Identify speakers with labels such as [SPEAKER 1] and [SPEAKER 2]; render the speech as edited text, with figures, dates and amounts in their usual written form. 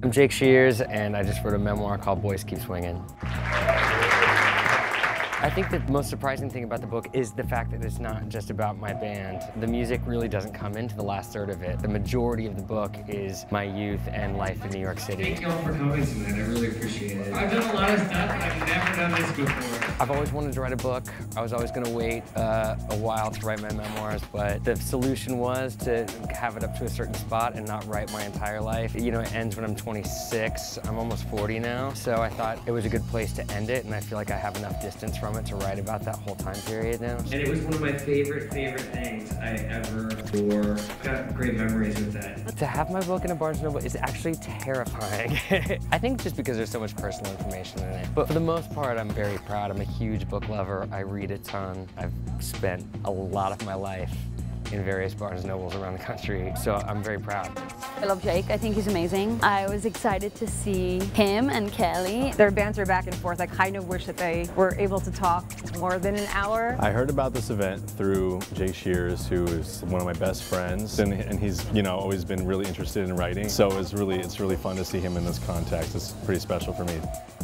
[SPEAKER 1] I'm Jake Shears, and I just wrote a memoir called Boys Keep Swinging. I think the most surprising thing about the book is the fact that it's not just about my band. The music really doesn't come into the last third of it. The majority of the book is my youth and life in New York City.
[SPEAKER 2] Thank y'all for coming tonight. I really appreciate it. I've done a lot of stuff, and I've never done this before.
[SPEAKER 1] I've always wanted to write a book. I was always going to wait a while to write my memoirs, but the solution was to have it up to a certain spot and not write my entire life. You know, it ends when I'm 26. I'm almost 40 now, so I thought it was a good place to end it, and I feel like I have enough distance from it to write about that whole time period now.
[SPEAKER 2] And it was one of my favorite things I ever wore. Got great memories with that.
[SPEAKER 1] To have my book in a Barnes & Noble is actually terrifying. I think just because there's so much personal information in it. But for the most part, I'm very proud. I'm a huge book lover. I read a ton. I've spent a lot of my life in various Barnes & Nobles around the country, so I'm very proud.
[SPEAKER 3] I love Jake. I think he's amazing. I was excited to see him and Kelly.
[SPEAKER 4] Their banter back and forth. I kind of wish that they were able to talk more than an hour.
[SPEAKER 5] I heard about this event through Jake Shears, who is one of my best friends, and he's, you know, always been really interested in writing. So it's really fun to see him in this context. It's pretty special for me.